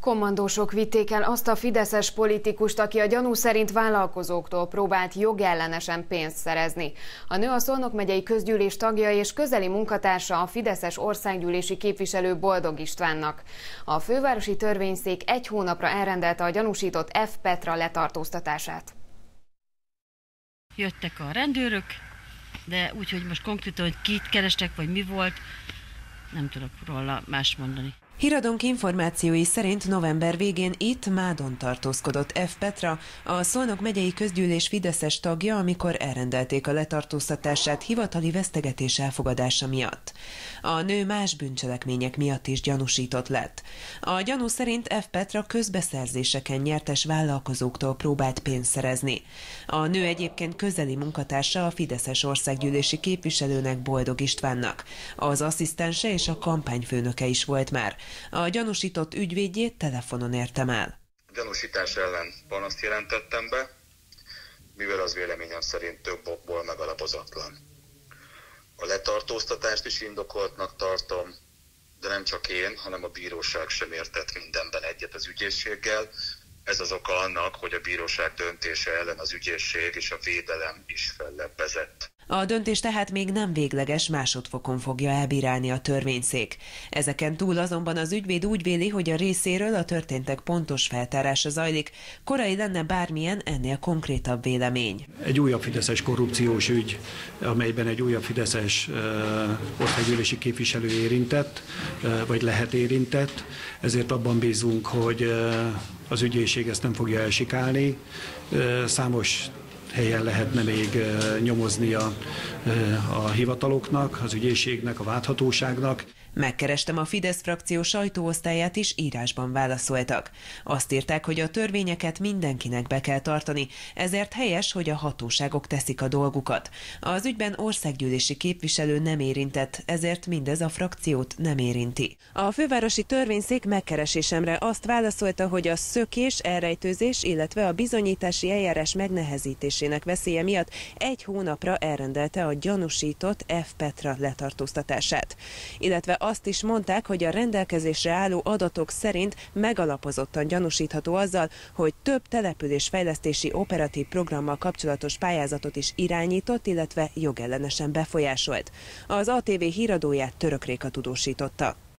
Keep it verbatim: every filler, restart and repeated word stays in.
Kommandósok vitték el azt a fideszes politikust, aki a gyanú szerint vállalkozóktól próbált jogellenesen pénzt szerezni. A nő a Szolnok megyei közgyűlés tagja és közeli munkatársa a fideszes országgyűlési képviselő Boldog Istvánnak. A fővárosi törvényszék egy hónapra elrendelte a gyanúsított F. Petra letartóztatását. Jöttek a rendőrök, de úgy, hogy most konkrétan, hogy kit kerestek, vagy mi volt, nem tudok róla más mondani. Híradónk információi szerint november végén itt Mádon tartózkodott F. Petra, a Szolnok megyei közgyűlés fideszes tagja, amikor elrendelték a letartóztatását hivatali vesztegetés elfogadása miatt. A nő más bűncselekmények miatt is gyanúsított lett. A gyanú szerint F. Petra közbeszerzéseken nyertes vállalkozóktól próbált pénzt szerezni. A nő egyébként közeli munkatársa a fideszes országgyűlési képviselőnek, Boldog Istvánnak. Az asszisztense és a kampányfőnöke is volt már. A gyanúsított ügyvédjét telefonon értem el. A gyanúsítás ellen panaszt jelentettem be, mivel az véleményem szerint több okból megalapozatlan. A letartóztatást is indokoltnak tartom, de nem csak én, hanem a bíróság sem értett mindenben egyet az ügyészséggel. Ez az oka annak, hogy a bíróság döntése ellen az ügyészség és a védelem is fellebbezett. A döntés tehát még nem végleges, másodfokon fogja elbírálni a törvényszék. Ezeken túl azonban az ügyvéd úgy véli, hogy a részéről a történtek pontos feltárása zajlik, korai lenne bármilyen ennél konkrétabb vélemény. Egy újabb fideszes korrupciós ügy, amelyben egy újabb fideszes országgyűlési képviselő érintett, vagy lehet érintett, ezért abban bízunk, hogy az ügyészség ezt nem fogja elsikálni. Számos helyen lehetne még nyomozni a, a hivataloknak, az ügyészségnek, a vádhatóságnak. Megkerestem a Fidesz frakció sajtóosztályát is, írásban válaszoltak. Azt írták, hogy a törvényeket mindenkinek be kell tartani, ezért helyes, hogy a hatóságok teszik a dolgukat. Az ügyben országgyűlési képviselő nem érintett, ezért mindez a frakciót nem érinti. A fővárosi törvényszék megkeresésemre azt válaszolta, hogy a szökés, elrejtőzés, illetve a bizonyítási eljárás megnehezítésének veszélye miatt egy hónapra elrendelte a gyanúsított F. Petra letartóztatását. Illetve azt is mondták, hogy a rendelkezésre álló adatok szerint megalapozottan gyanúsítható azzal, hogy több településfejlesztési operatív programmal kapcsolatos pályázatot is irányított, illetve jogellenesen befolyásolt. Az á té vé híradóját Török Réka tudósította.